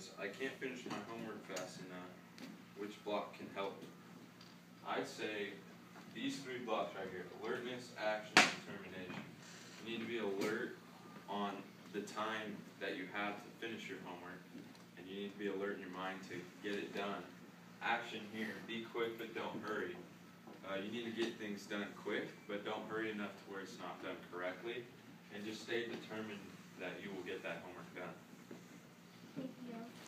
was, I can't finish my homework fast enough. Which block can help? I'd say these three blocks right here: alertness, action, and determination. You need to be alert on the time that you have to finish your homework, and you need to be alert in your mind to get it done. Action here: be quick but don't hurry. You need to get things done quick, but don't hurry enough to where it's not done correctly, and just stay determined that you will get that homework done. Thank you.